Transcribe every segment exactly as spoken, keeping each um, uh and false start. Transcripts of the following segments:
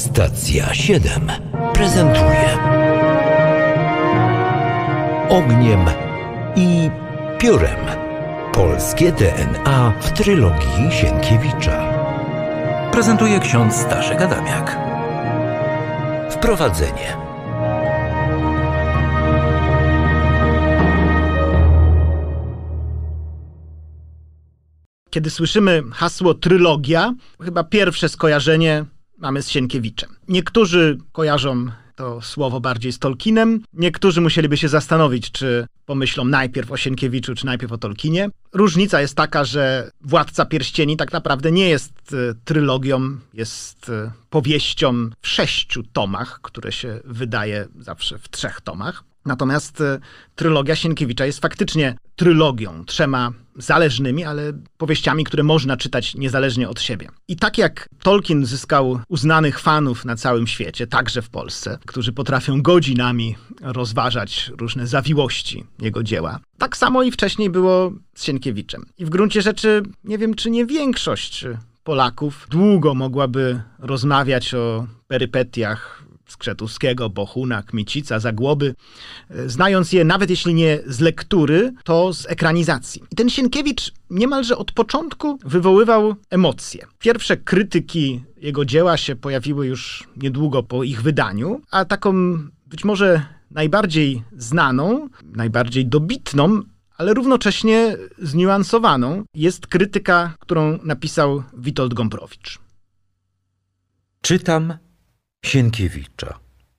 Stacja siedem prezentuje Ogniem i piórem. Polskie D N A w trylogii Sienkiewicza. Prezentuje ksiądz Staszek Adamiak. Wprowadzenie. Kiedy słyszymy hasło trylogia, chyba pierwsze skojarzenie mamy z Sienkiewiczem. Niektórzy kojarzą to słowo bardziej z Tolkienem, niektórzy musieliby się zastanowić, czy pomyślą najpierw o Sienkiewiczu, czy najpierw o Tolkienie. Różnica jest taka, że Władca Pierścieni tak naprawdę nie jest y, trylogią, jest y, powieścią w sześciu tomach, które się wydaje zawsze w trzech tomach. Natomiast y, trylogia Sienkiewicza jest faktycznie trylogią, trzema zależnymi, ale powieściami, które można czytać niezależnie od siebie. I tak jak Tolkien zyskał uznanych fanów na całym świecie, także w Polsce, którzy potrafią godzinami rozważać różne zawiłości jego dzieła, tak samo i wcześniej było z Sienkiewiczem. I w gruncie rzeczy nie wiem, czy nie większość Polaków długo mogłaby rozmawiać o perypetiach Skrzetuskiego, Bohuna, Kmicica, Zagłoby, znając je nawet jeśli nie z lektury, to z ekranizacji. I ten Sienkiewicz niemalże od początku wywoływał emocje. Pierwsze krytyki jego dzieła się pojawiły już niedługo po ich wydaniu, a taką być może najbardziej znaną, najbardziej dobitną, ale równocześnie zniuansowaną jest krytyka, którą napisał Witold Gombrowicz. Czytam Sienkiewicza.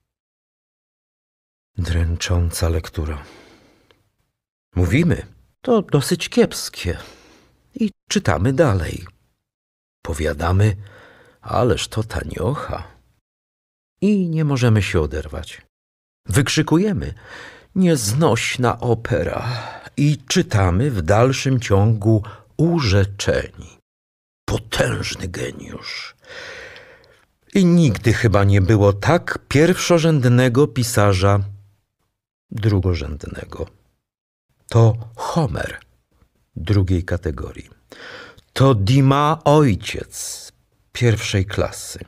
Dręcząca lektura. Mówimy, to dosyć kiepskie. I czytamy dalej. Powiadamy, ależ to taniocha. I nie możemy się oderwać. Wykrzykujemy, nieznośna opera. I czytamy w dalszym ciągu urzeczeni. Potężny geniusz. I nigdy chyba nie było tak pierwszorzędnego pisarza drugorzędnego. To Homer drugiej kategorii. To Dima ojciec pierwszej klasy.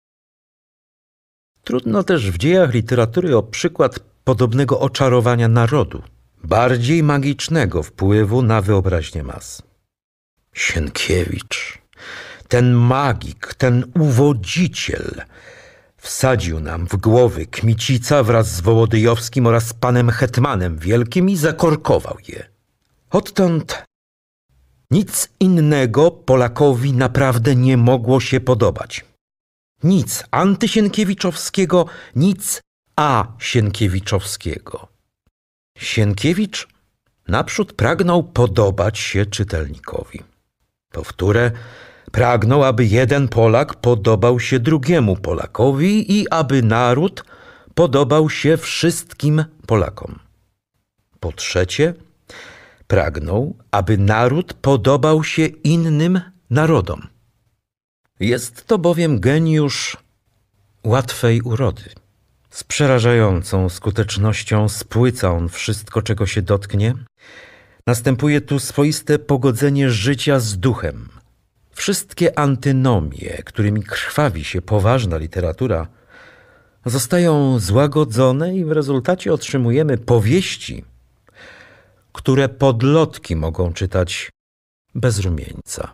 Trudno też w dziejach literatury o przykład podobnego oczarowania narodu, bardziej magicznego wpływu na wyobraźnię mas. Sienkiewicz, ten magik, ten uwodziciel wsadził nam w głowy Kmicica wraz z Wołodyjowskim oraz panem hetmanem wielkim i zakorkował je. Odtąd nic innego Polakowi naprawdę nie mogło się podobać. Nic antysienkiewiczowskiego, nic asienkiewiczowskiego. Sienkiewicz naprzód pragnął podobać się czytelnikowi. Powtórę, pragnął, aby jeden Polak podobał się drugiemu Polakowi i aby naród podobał się wszystkim Polakom. Po trzecie, pragnął, aby naród podobał się innym narodom. Jest to bowiem geniusz łatwej urody. Z przerażającą skutecznością spłyca on wszystko, czego się dotknie. Następuje tu swoiste pogodzenie życia z duchem. Wszystkie antynomie, którymi krwawi się poważna literatura, zostają złagodzone i w rezultacie otrzymujemy powieści, które podlotki mogą czytać bez rumieńca.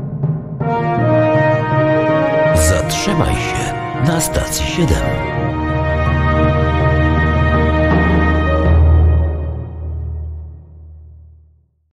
Zatrzymaj się na stacji siedem.